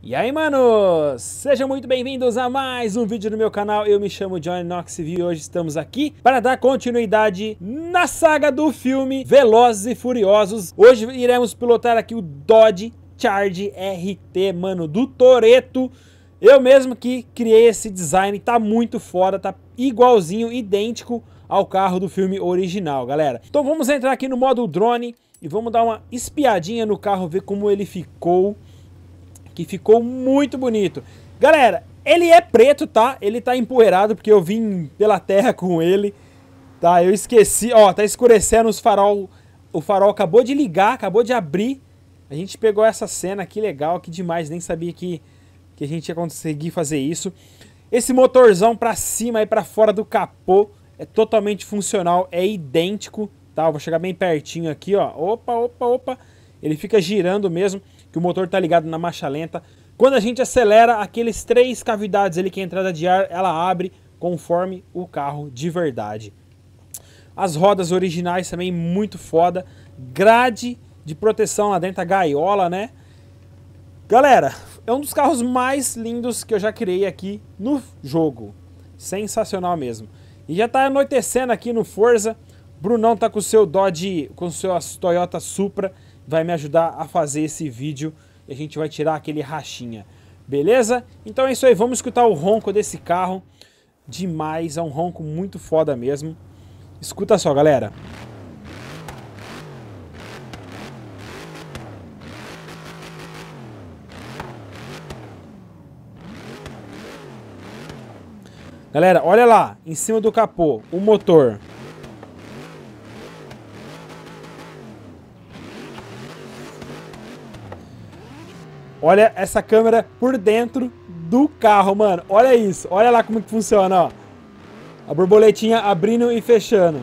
E aí, manos! Sejam muito bem-vindos a mais um vídeo no meu canal. Eu me chamo Johnny Knoxville e hoje estamos aqui para dar continuidade na saga do filme Velozes e Furiosos. Hoje iremos pilotar aqui o Dodge Charger RT, mano, do Toretto. Eu mesmo que criei esse design, tá muito foda, tá igualzinho, idêntico ao carro do filme original, galera. Então vamos entrar aqui no modo drone e vamos dar uma espiadinha no carro, ver como ele ficou. Que ficou muito bonito. Galera, ele é preto, tá? Ele tá empoeirado porque eu vim pela terra com ele. Tá, eu esqueci. Ó, tá escurecendo os farol. O farol acabou de ligar, acabou de abrir. A gente pegou essa cena, que legal, que demais. Nem sabia que a gente ia conseguir fazer isso. Esse motorzão pra cima e pra fora do capô é totalmente funcional, é idêntico. Tá, eu vou chegar bem pertinho aqui, ó. Opa, opa, opa. Ele fica girando mesmo, que o motor tá ligado na marcha lenta. Quando a gente acelera, aqueles 3 cavidades ali que é a entrada de ar, ela abre conforme o carro de verdade. As rodas originais também muito foda. Grade de proteção lá dentro, a gaiola, né? Galera, é um dos carros mais lindos que eu já criei aqui no jogo. Sensacional mesmo. E já tá anoitecendo aqui no Forza. Brunão tá com o seu Dodge, com o seu Toyota Supra. Vai me ajudar a fazer esse vídeo e a gente vai tirar aquele rachinha, beleza? Então é isso aí, vamos escutar o ronco desse carro. Demais, é um ronco muito foda mesmo. Escuta só, galera. Galera, olha lá, em cima do capô, o motor. Olha essa câmera por dentro do carro, mano. Olha isso. Olha lá como que funciona, ó. A borboletinha abrindo e fechando.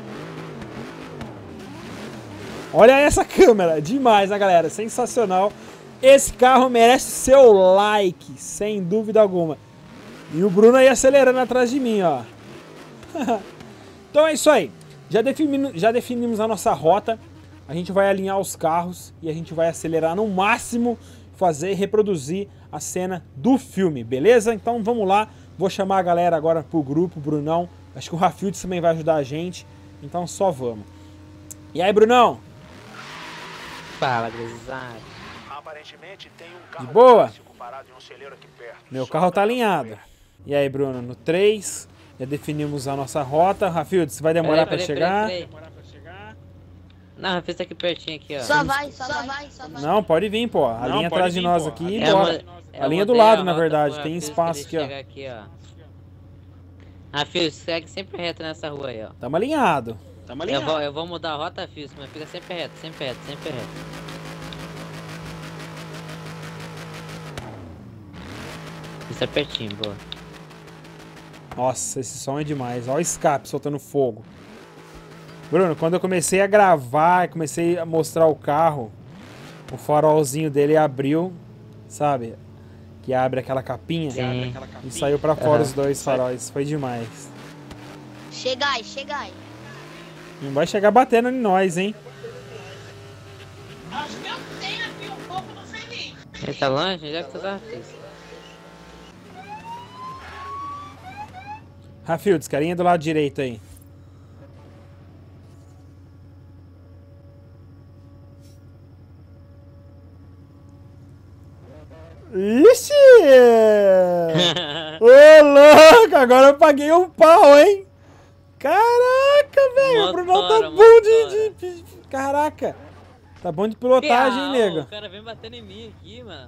Olha essa câmera. Demais, né, galera? Sensacional. Esse carro merece seu like, sem dúvida alguma. E o Bruno aí acelerando atrás de mim, ó. Então é isso aí. Já definimos a nossa rota. A gente vai alinhar os carros e a gente vai acelerar no máximo, fazer e reproduzir a cena do filme, beleza? Então vamos lá, vou chamar a galera agora pro grupo, Brunão, acho que o Rafield também vai ajudar a gente, então só vamos. E aí, Brunão? Fala, gurizada. Aparentemente tem um carro de boa? parado em um celeiro aqui perto. Meu carro tá alinhado. E aí, Bruno, no 3, já definimos a nossa rota. Rafield, você vai demorar pra chegar? Não, a Rafield tá aqui pertinho aqui, ó. Só vai. Não, pode vir, pô. A linha atrás de nós aqui e É bora. A linha do lado, na verdade. Tem espaço aqui, ó. Rafield, segue sempre reto nessa rua aí, ó. Tamo alinhado. Eu vou mudar a rota, Rafield, mas fica sempre reto, sempre reto, sempre reto. Isso é pertinho, boa. Nossa, esse som é demais. Olha o escape soltando fogo. Bruno, quando eu comecei a gravar, comecei a mostrar o carro, o farolzinho dele abriu, sabe? Que abre aquela capinha. Sim. E saiu pra fora os dois faróis. Foi demais. Chega aí. Não vai chegar batendo em nós, hein? Acho que eu tenho aqui um pouco no feliz. Ele tá longe? Já que tu tá, Rafield. Rafield, carinha do lado direito aí. Ixi! Ô, louco! Agora eu paguei um pau, hein? Caraca, velho! O Brunão tá bom de... Caraca! Tá bom de pilotagem, hein, nego? O cara vem batendo em mim aqui, mano.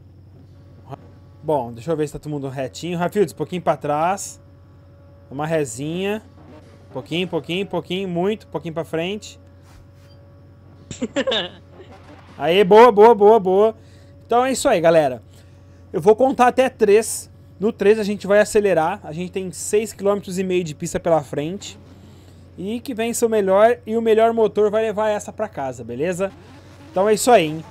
Bom, deixa eu ver se tá todo mundo retinho. Rafield, um pouquinho pra trás. Uma resinha. Pouquinho, muito. Pouquinho pra frente. Aí, boa. Então é isso aí, galera. Eu vou contar até 3. No 3 a gente vai acelerar. A gente tem 6,5 km de pista pela frente. E que vença o melhor. E o melhor motor vai levar essa pra casa, beleza? Então é isso aí, hein?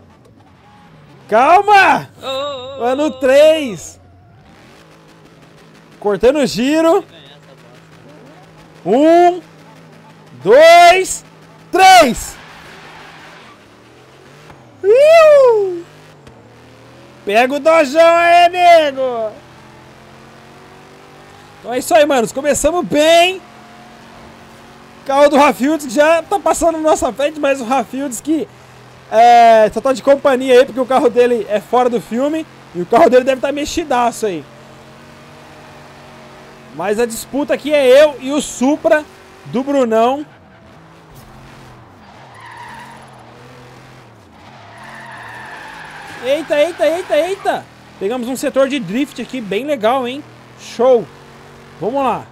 Calma! É no 3. Cortando o giro. 1, 2, 3. Pega o dojão aí, nego! Então é isso aí, manos. Começamos bem. Carro do Rafields que já tá passando na nossa frente, mas o Rafields que só tá de companhia aí, porque o carro dele é fora do filme. E o carro dele deve estar mexidaço aí. Mas a disputa aqui é eu e o Supra do Brunão. Eita, eita, eita, eita. Pegamos um setor de drift aqui bem legal, hein? Show. Vamos lá.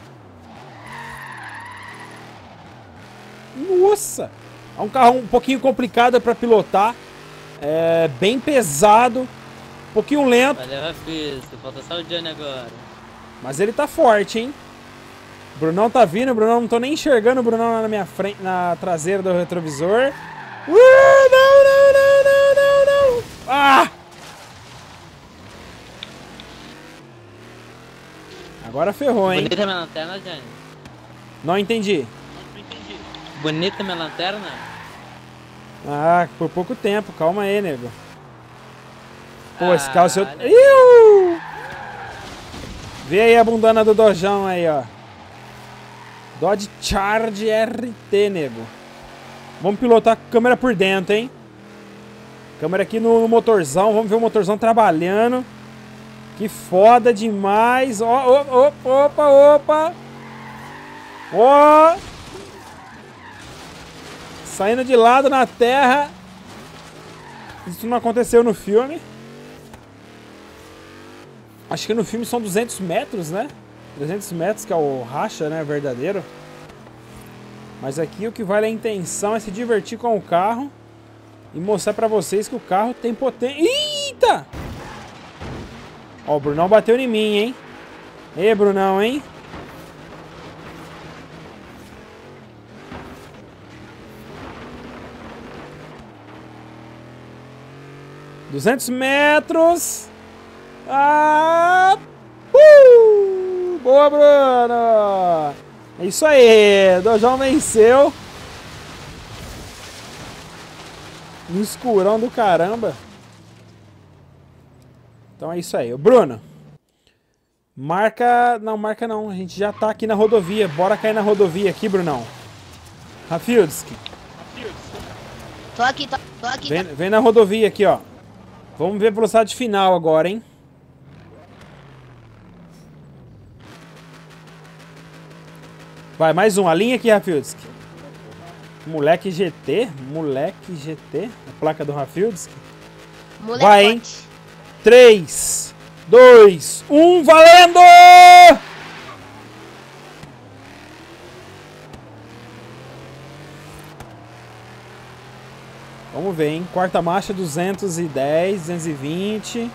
Nossa. É um carro um pouquinho complicado para pilotar. É bem pesado. Um pouquinho lento. Valeu, Rafiz. Falta só o Johnny agora. Mas ele tá forte, hein? O Brunão tá vindo. O Brunão, não tô nem enxergando o Brunão lá na minha frente, na traseira do retrovisor. Não, não, não, não, não, não. Ah! Agora ferrou, hein? Bonita minha lanterna, Johnny? Não entendi. Bonita minha lanterna? Ah, por pouco tempo. Calma aí, nego. Pô, esse Ah, carro seu... olha. Iu! Vê aí a bundana do Dojão aí, ó. Dodge Charge RT, nego. Vamos pilotar com a câmera por dentro, hein? Câmera aqui no motorzão. Vamos ver o motorzão trabalhando. Que foda demais. Ó, opa, opa. Ó. Saindo de lado na terra. Isso não aconteceu no filme. Acho que no filme são 200 metros, né? 300 metros, que é o racha, né? Verdadeiro. Mas aqui o que vale a intenção é se divertir com o carro. E mostrar pra vocês que o carro tem potência. Eita! Ó, o Brunão bateu em mim, hein? Ei, Brunão, hein? $200 metros. Ah! Boa, Bruno! É isso aí, o Dojão venceu. No escurão do caramba. Então é isso aí. Bruno, marca... Não, marca não. A gente já tá aqui na rodovia. Bora cair na rodovia aqui, Brunão. Rafields. Tô aqui, tô aqui. Vem na rodovia aqui, ó. Vamos ver a velocidade final agora, hein? Vai, mais um. A linha aqui, Rafields. Moleque GT. Moleque GT. A placa do Rafields. Moleque. Vai, hein? 3, 2, 1, valendo! Vamos ver, hein? Quarta marcha, 210, 220,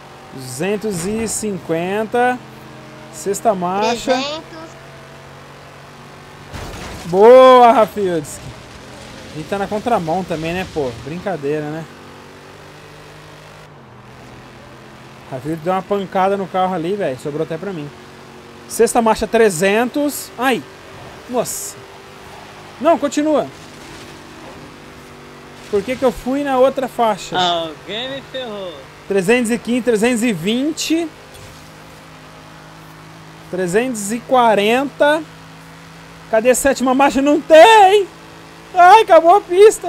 250. Sexta marcha. 300. Boa, Rafields. A gente tá na contramão também, né, pô? Brincadeira, né? Rafields deu uma pancada no carro ali, velho. Sobrou até pra mim. Sexta marcha, 300. Ai! Nossa! Não, continua. Por que que eu fui na outra faixa? Alguém me ferrou. 315, 320. 340. Cadê a sétima marcha? Não tem! Ai, acabou a pista.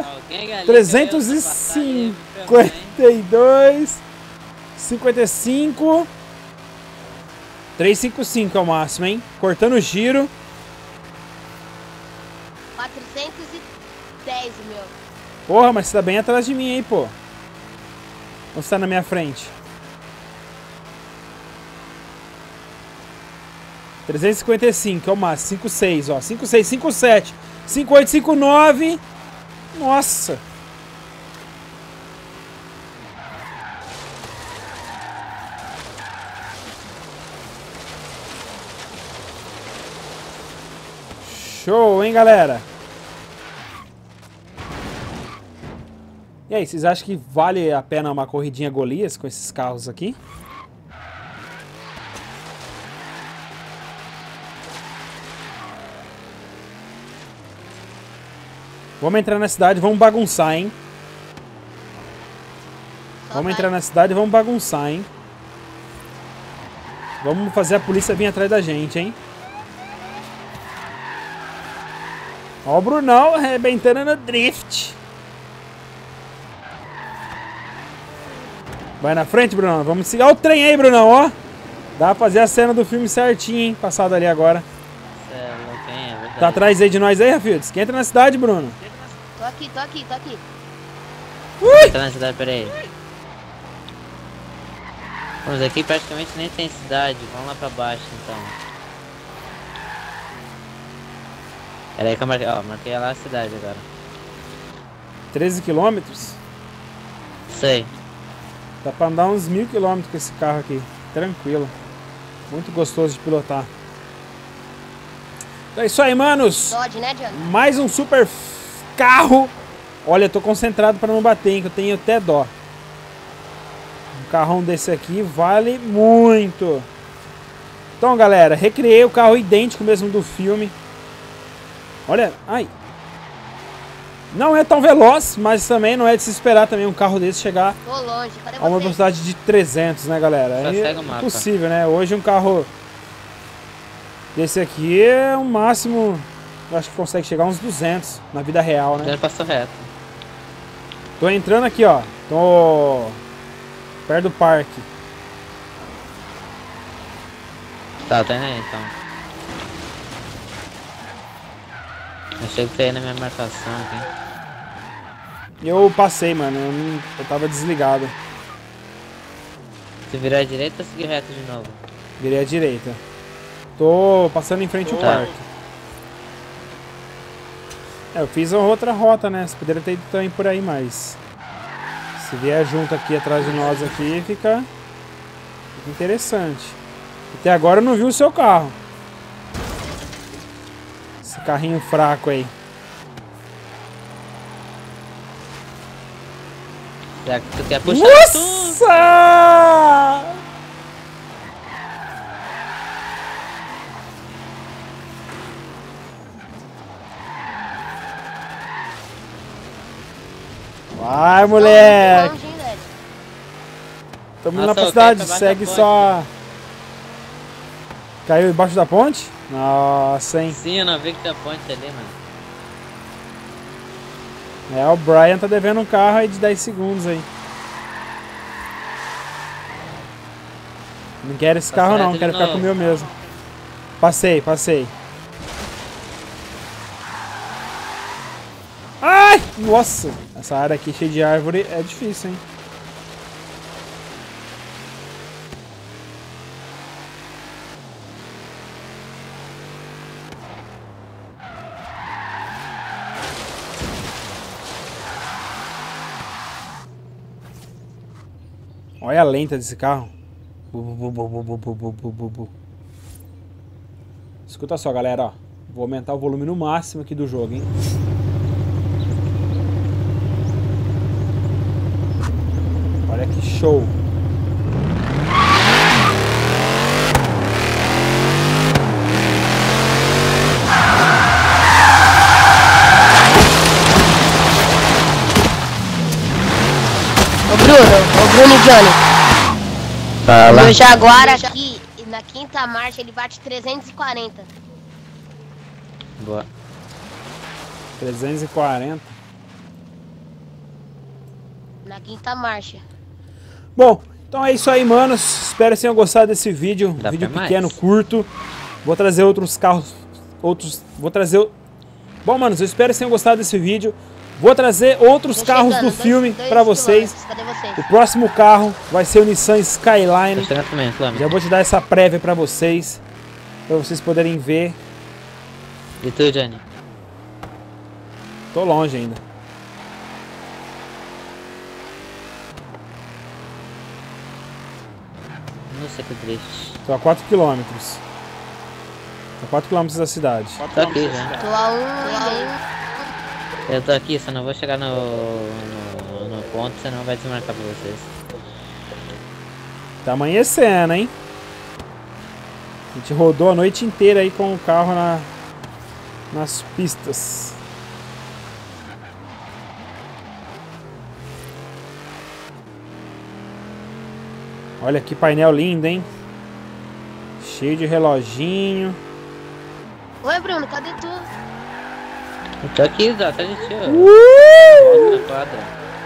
352. 55. 355 é o máximo, hein? Cortando o giro. 410, meu. Porra, mas você tá bem atrás de mim, hein, pô. Ou você tá na minha frente? 355 é o máximo. 56, ó. 56, 57. 58, 59. Nossa. Show, hein, galera? E aí, vocês acham que vale a pena uma corridinha Golias com esses carros aqui? Vamos entrar na cidade, vamos bagunçar, hein? Vamos entrar na cidade e vamos bagunçar, hein? Vamos fazer a polícia vir atrás da gente, hein? Ó o Brunão arrebentando no drift. Vai na frente, Brunão. Vamos seguir. Olha o trem aí, Brunão, ó. Dá pra fazer a cena do filme certinho, hein? Passado ali agora. Tá atrás aí de nós aí, Rafields? Quem entra na cidade, Bruno? Tô aqui. Ui! Entra na cidade, peraí. Vamos, aqui praticamente nem tem cidade. Vamos lá pra baixo, então. Peraí que eu marquei, ó, marquei lá a cidade agora. 13 quilômetros? Sei. Dá pra andar uns 1000 quilômetros com esse carro aqui. Tranquilo. Muito gostoso de pilotar. Então é isso aí, manos. Dodge, né, Johnny? Mais um super carro. Olha, eu tô concentrado pra não bater, hein, que eu tenho até dó. Um carrão desse aqui vale muito. Então, galera, recriei o carro idêntico mesmo do filme. Olha, ai. Não é tão veloz, mas também não é de se esperar também um carro desse chegar Tô longe, cadê a uma você? velocidade de 300, né, galera? Só É segue o mapa. impossível, né? Hoje um carro desse aqui é o máximo, eu acho que consegue chegar a uns 200 na vida real, né? Já passou reto. Tô entrando aqui, ó. Tô perto do parque. Tá indo aí, então. Achei que você ia na minha marcação aqui. Eu passei, mano. Eu tava desligado. Se virar à direita ou seguir reto de novo? Virei à direita. Tô passando em frente ao Tá. parque. É, eu fiz uma outra rota, né? Você poderia ter ido também por aí, mas... Se vier junto aqui atrás de nós aqui, fica interessante. Até agora eu não vi o seu carro. Esse carrinho fraco aí. Será que tu quer puxar tudo? Nossa! Vai, moleque! Longe, hein, velho? Tamo indo Nossa, na eu cidade, caí pra baixo segue da só... Caiu embaixo da ponte? Nossa, hein? Sim, eu não vi que tinha ponte ali, mano. É, o Brian tá devendo um carro aí de 10 segundos aí. Não quero esse Passa carro não, reto de quero ficar com o novo. meu mesmo. Passei. Ai! Nossa! Essa área aqui cheia de árvore é difícil, hein? Olha a lenta desse carro. Escuta só, galera, ó. Vou aumentar o volume no máximo aqui do jogo, hein? Olha que show. Ô Bruno e Johnny. Fala. Meu Jaguar aqui, na quinta marcha, ele bate 340. Boa. 340. Na quinta marcha. Bom, então é isso aí, manos. Espero que tenham gostado desse vídeo. Dá Vídeo pra mais? pequeno, curto. Vou trazer outros carros. Vou trazer... Bom, manos, eu espero que tenham gostado desse vídeo. Vou trazer outros Tô carros chegando, do filme dois pra vocês. quilômetros. Cadê vocês? O próximo carro vai ser o Nissan Tô Skyline. chegando também, Flamengo. Já vou te dar essa prévia pra vocês poderem ver. E tu, Johnny? Tô longe ainda. Nossa, que triste. Tô a 4 km. Tô a 4 km da cidade. Tô aqui já. Tô a um. Eu tô aqui, só não vou chegar no ponto, senão vai desmarcar pra vocês. Tá amanhecendo, hein? A gente rodou a noite inteira aí com o carro nas pistas. Olha que painel lindo, hein? Cheio de reloginho. Oi, Bruno, cadê tu? Eu tô aqui, Zó, tá de tio. Na quadra.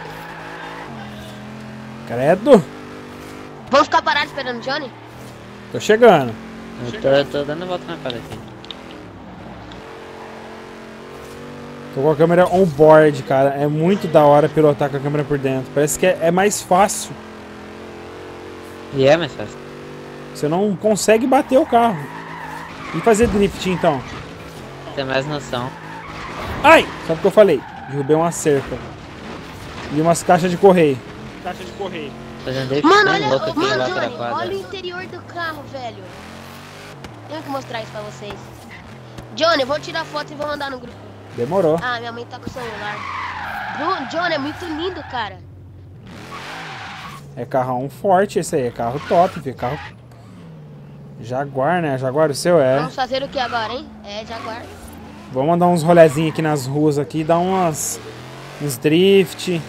Credo. Vamos ficar parados esperando o Johnny? Tô chegando. Eu tô dando a volta na quadra aqui. Tô com a câmera on-board, cara. É muito da hora pilotar com a câmera por dentro. Parece que é mais fácil. E é mais fácil. Você não consegue bater o carro. E fazer drift, então? Tem mais noção. Ai! Sabe o que eu falei? Derrubei uma cerca. E umas caixas de correio. Fazendo drift Mano, tão olha, louco aqui mano, lá pra Johnny, quadra. olha o interior do carro, velho. Tenho que mostrar isso pra vocês. Johnny, eu vou tirar foto e vou mandar no grupo. Demorou. Ah, minha mãe tá com o celular. Bruno, Johnny, é muito lindo, cara. É carrão forte esse aí. É carro top, filho. Carro... Jaguar, né? Jaguar o seu é. Vamos fazer o que agora, hein? É, Jaguar. Vamos mandar uns rolezinhos aqui nas ruas aqui. Dar uns drift.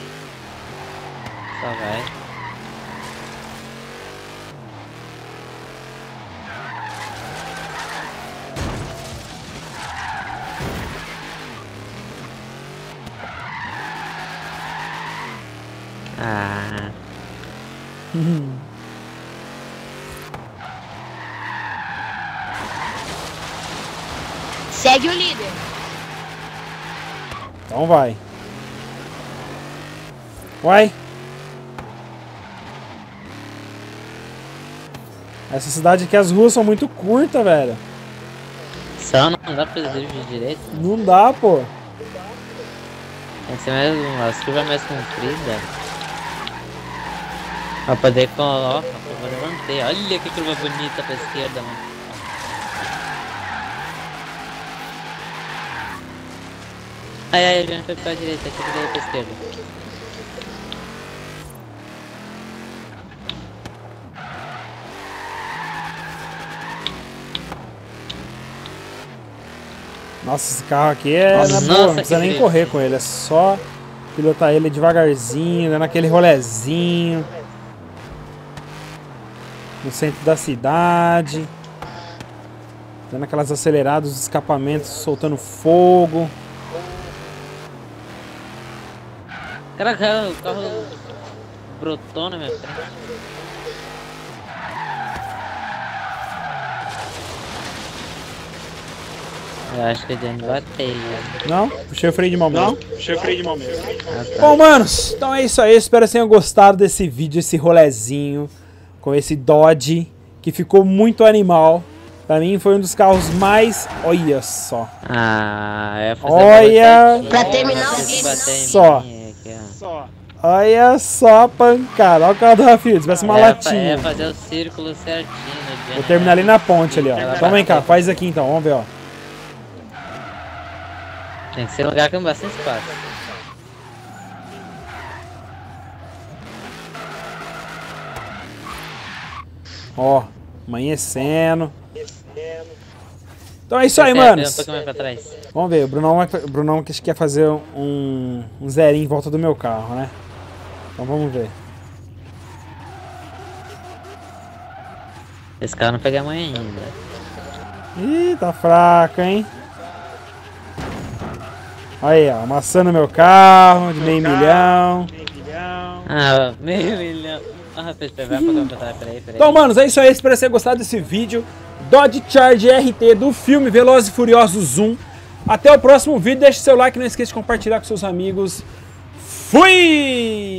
Só vai. Ah, Segue o líder. Então vai. Uai. Essa cidade aqui, as ruas são muito curtas, velho. só não dá pra fazer drift direito. Não dá, pô. Tem que ser mais uma curva mais comprida. Pra poder colocar, pra poder manter. Olha que curva bonita pra esquerda, mano. Ai, já foi pra direita, aqui daí pra esquerda. Nossa, esse carro aqui é Nossa, na boa, não que precisa nem drift. correr com ele, é só pilotar ele devagarzinho, dando aquele rolezinho no centro da cidade, dando aquelas aceleradas, os escapamentos soltando fogo. Caraca, o carro brotou na minha frente. Eu acho que eu dei batei. Não? Puxei o freio de mão mesmo. Ah, tá. Bom, manos, então é isso aí. Espero que tenham gostado desse vídeo, esse rolezinho com esse Dodge, que ficou muito animal. Pra mim foi um dos carros mais... Olha só. Ah, eu ia fazer Olha Pra terminar o vídeo, só. Olha só a pancada. Olha o carro do Rafael, parece uma latinha. É fazer o círculo certinho no dia. Vou terminar ali na ponte ali, ó. Então vem cá, faz aqui então, vamos ver, ó. Tem que ser um lugar com bastante espaço. Ó, amanhecendo. Então é isso aí, Um manos. pouquinho mais pra trás. Vamos ver, o Brunão que quer fazer um zerinho em volta do meu carro, né? Então vamos ver. Esse carro não pega a mãe ainda. Ih, tá fraco, hein? Aí, ó, amassando meu carro de meio milhão. Ah, meio milhão. Ah, rapaz, vai pra trás, peraí. Então, manos, é isso aí. Espero que vocês tenham gostado desse vídeo. Dodge Charger RT do filme Velozes e Furiosos 1. Até o próximo vídeo. Deixe seu like, não esqueça de compartilhar com seus amigos. Fui!